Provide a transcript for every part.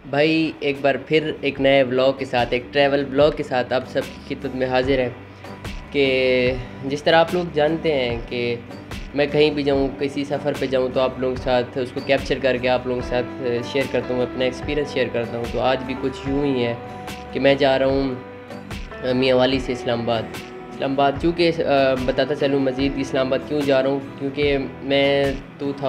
भाई एक बार फिर एक नए व्लॉग के साथ, एक ट्रैवल व्लॉग के साथ आप सबकी खिदमत में हाजिर है कि जिस तरह आप लोग जानते हैं कि मैं कहीं भी जाऊँ, किसी सफ़र पे जाऊँ तो आप लोगों के साथ उसको कैप्चर करके आप लोगों के साथ शेयर करता हूँ, अपना एक्सपीरियंस शेयर करता हूँ। तो आज भी कुछ यूँ ही है कि मैं जा रहा हूँ मियांवाली से इस्लामाबाद। चूँकि बताता चलूँ मज़ीद इस्लामाबाद क्यों जा रहा हूँ, क्योंकि मैं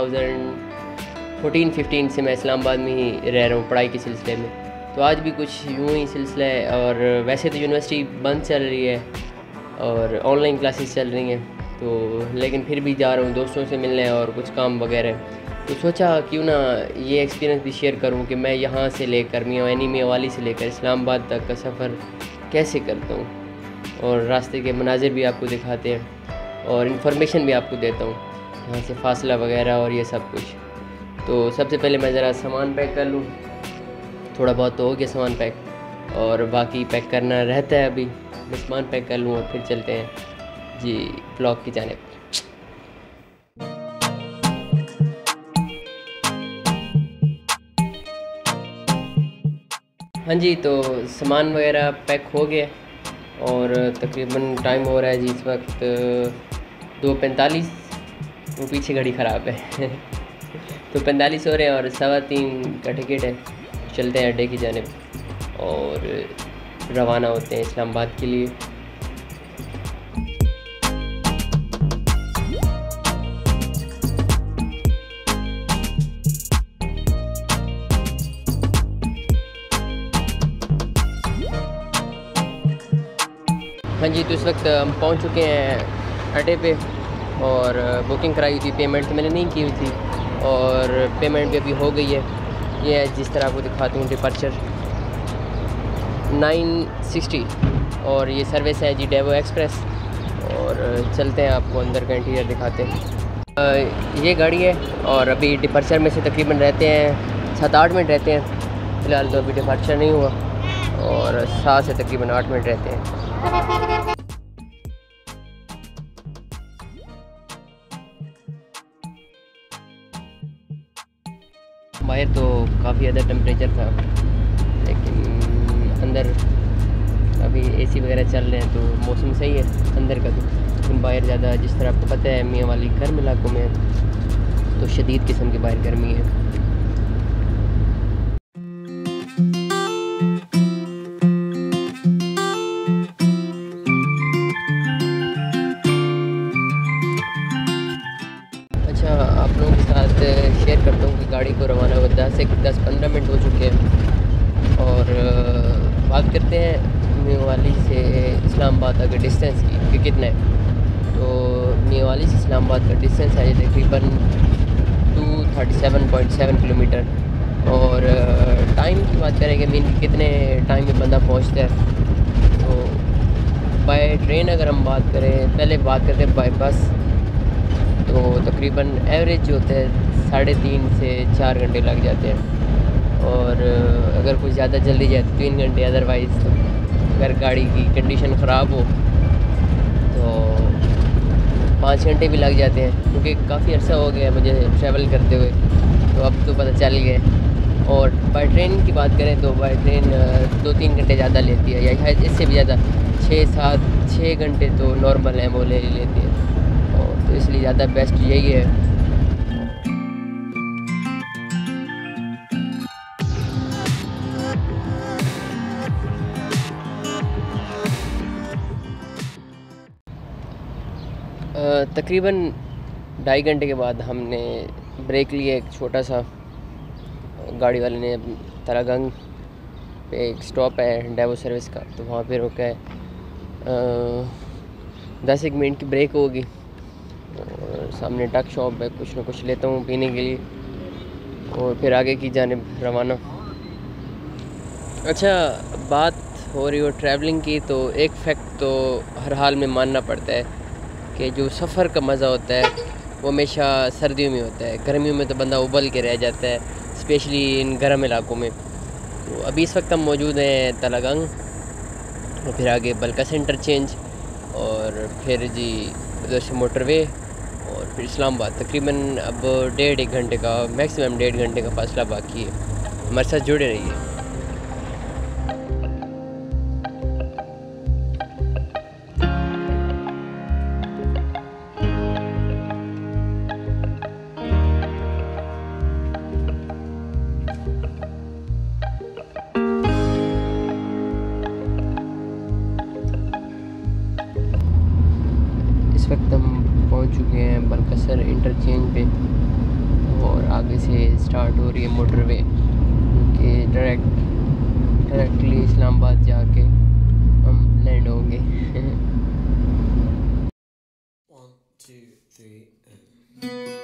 2014-15 से मैं इस्लामाबाद में ही रह रहा हूँ पढ़ाई के सिलसिले में। तो आज भी कुछ यूँ ही सिलसिला है। और वैसे तो यूनिवर्सिटी बंद चल रही है और ऑनलाइन क्लासेस चल रही हैं, तो लेकिन फिर भी जा रहा हूँ दोस्तों से मिलने और कुछ काम वगैरह। तो सोचा क्यों ना ये एक्सपीरियंस भी शेयर करूँ कि मैं यहाँ से लेकर मियांवाली से लेकर इस्लामाबाद तक का सफ़र कैसे करता हूँ, और रास्ते के मनाजिर भी आपको दिखाते हैं और इन्फॉर्मेशन भी आपको देता हूँ यहाँ से फासला वगैरह और ये सब कुछ। तो सबसे पहले मैं ज़रा सामान पैक कर लूँ, थोड़ा बहुत तो हो गया सामान पैक और बाकी पैक करना रहता है। अभी मैं सामान पैक कर लूँ और फिर चलते हैं जी ब्लॉग की जानिब। हाँ जी, तो सामान वगैरह पैक हो गया और तकरीबन टाइम हो रहा है जी इस वक्त 2:45। वो पीछे घड़ी ख़राब है तो 45 हो रहे हैं और 3:15 का टिकट है। चलते हैं अड्डे की जानिब और रवाना होते हैं इस्लामाबाद के लिए। हाँ जी, तो इस वक्त हम पहुंच चुके हैं अड्डे पे और बुकिंग कराई हुई थी। पेमेंट तो मैंने नहीं की हुई थी और पेमेंट भी अभी हो गई है। ये है जिस तरह आपको दिखाती हूँ, डिपार्चर 960 और ये सर्विस है जी डेवो एक्सप्रेस। और चलते हैं आपको अंदर का इंटीरियर दिखाते हैं। ये गाड़ी है और अभी डिपार्चर में से तकरीबन रहते हैं 7-8 मिनट रहते हैं। फ़िलहाल तो अभी डिपार्चर नहीं हुआ और 7 से तकरीबन 8 मिनट रहते हैं। बाहर तो काफ़ी ज़्यादा टेम्परेचर था, लेकिन अंदर अभी एसी वगैरह चल रहे हैं तो मौसम सही है अंदर का। तो लेकिन बाहर ज़्यादा, जिस तरह आपको पता है मियांवाली गर्म इलाकों में तो शदीद किस्म की बाहर गर्मी है। अच्छा, आप लोगों के साथ शेयर करता हूँ कि गाड़ी को रवाना हुए 10-15 मिनट हो चुके हैं और बात करते हैं मियांवाली से इस्लामाबाद का डिस्टेंस की कि कितना है। तो मियांवाली से इस्लामाबाद का डिस्टेंस है तकरीबन 237.7 किलोमीटर। और टाइम की बात करें कि मीन कितने टाइम में बंदा पहुँचता है, तो बाय ट्रेन अगर हम बात करें, पहले बात करते हैं बाय बस, तो तकरीबन एवरेज जो होता है 3.5 से 4 घंटे लग जाते हैं। और अगर कुछ ज़्यादा जल्दी जाए तो 3 घंटे। अदरवाइज़ तो अगर गाड़ी की कंडीशन ख़राब हो तो 5 घंटे भी लग जाते हैं, क्योंकि काफ़ी अर्सा हो गया मुझे ट्रैवल करते हुए, तो अब तो पता चल गया। और बाय ट्रेन की बात करें तो बाय ट्रेन 2-3 घंटे ज़्यादा लेती है, या शायद इससे भी ज़्यादा 6 घंटे तो नॉर्मल है वो ले लेती है। तो इसलिए ज़्यादा बेस्ट यही है। तकरीबन 2.5 घंटे के बाद हमने ब्रेक लिए एक छोटा सा। गाड़ी वाले ने तलागंग पे एक स्टॉप है डेवो सर्विस का, तो वहाँ पे रोका है। 10 मिनट की ब्रेक होगी और सामने टक शॉप है, कुछ ना कुछ लेता हूँ पीने के लिए और फिर आगे की जानिब रवाना। अच्छा, बात हो रही हो ट्रैवलिंग की, तो एक फैक्ट तो हर हाल में मानना पड़ता है कि जो सफ़र का मज़ा होता है वो हमेशा सर्दियों में होता है। गर्मियों में तो बंदा उबल के रह जाता है, स्पेशली इन गर्म इलाकों में। तो अभी इस वक्त हम मौजूद हैं तलागंग और फिर आगे बलकस इंटरचेंज और फिर जी उधर से मोटरवे और फिर इस्लामाबाद। तकरीबन अब 1.5 घंटे का, मैक्सिमम 1.5 घंटे का फासला बाकी है। हमारे साथ जुड़े रहिए। हैं बलकसर इंटरचेंज पे और आगे से स्टार्ट हो रही है मोटरवे कि डायरेक्टली इस्लामाबाद जाके हम लैंड होंगे। 1 2 3